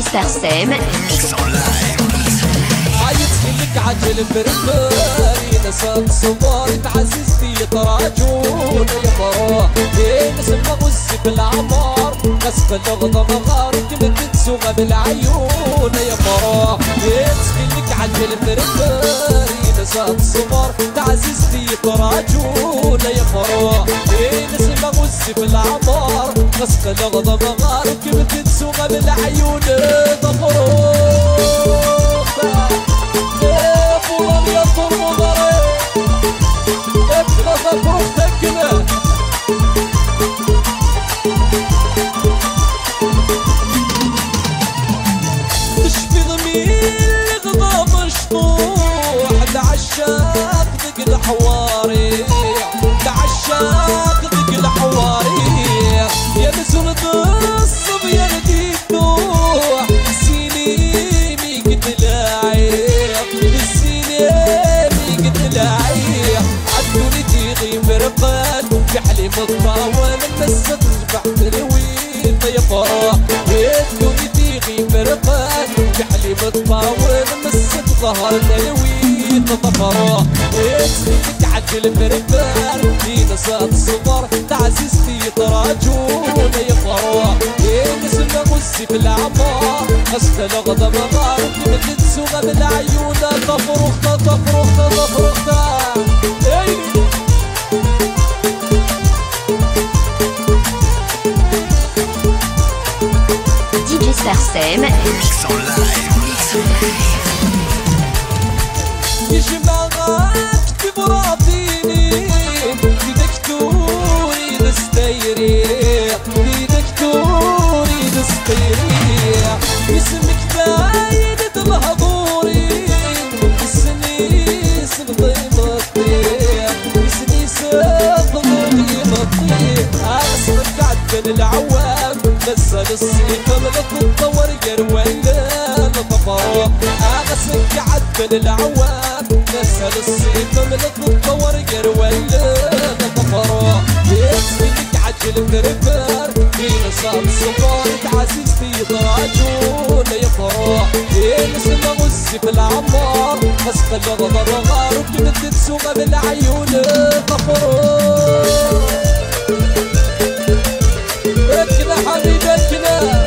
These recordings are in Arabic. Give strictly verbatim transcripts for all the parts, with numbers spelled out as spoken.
Star Sam. عيتك عجل بربري نسات صبار تعززتي يتراجون يا فراه نسمى غزي بالعمار غسف الغضب غارك من تسوغ بالعيون يا فراه يتك عجل بربري نسات صبار تعززتي يتراجون يا فراه نسمى غزي بالعمار غسف الغضب غارك من تسوغ بالعيون ضفروه تشفي ضمير غضب مشطوح لعشاق ذق الحواري لعشاق ذق الحواري يا مسون تصب يا ردي تروح السيني ميقد العيق السيني ميقد العيق عدوني تيغي مرقد بحلي مطاول مسد بحت الويل يا فراه عدوني تيغي مرقد بحلي مطاول مسد ظهر الويل ضفراه يتخليك عجل بربر في نسات صبر تعزيزتي يتراجون يا فراه نسمى غزي بالعمار غسل الغضب غارك من تسوغ بالعيون تفرخت تفرخت تفرخت D J Star Sam. Mix en live. يجمعك تبراطيني في دكتوري دستيري في دكتوري دستيري اسمك باين بهضوري السنيس بضيمتي السنيس بضيمتي اصرف عدن العوام نزل الصيف ملك تطور قروينا ضفراه اغسلك عدن العوام نزل الصيف ملك تطور قروينا ضفراه يتخليك عجل بربر في نسات صبار تعزيزتي يتراجون يا فراه نسمى غزي بالعمار غسف الغضب غارك من تسوغ بالعيون ضفراه بكنا حبيبي بكنا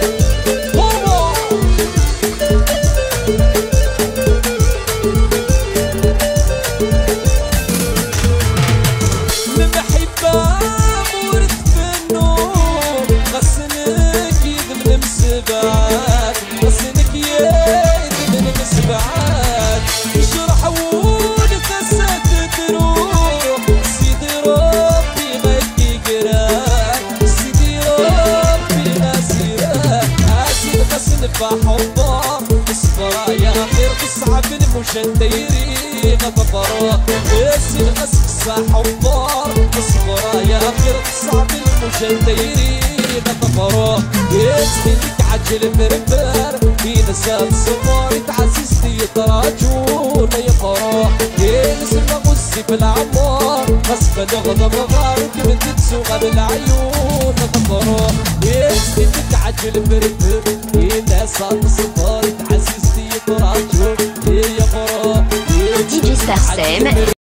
المحبة مورد بالنور غسنك يذب المسبعات غسنك يذب المسبعات يشرح ولك السد تروح سيدي ربي غيكي قراك سيدي ربي ناسيراك اسيد غسن بحبه اصبر يا خير تصعب المشنديري غفراه اسيد غسن حبار اصبر يا خير تصعب المشنديري غفراه يتخليك عجل بربر في نسات صبار تعزيزتي يتراجون يا فراه نسمى غزي بالعمار غسف الغضب غارك من تسوغ بالعيون غفراه يتخليك عجل بربر في نسات صبار تعزيزتي يتراجون يا فراه D J Star Sam.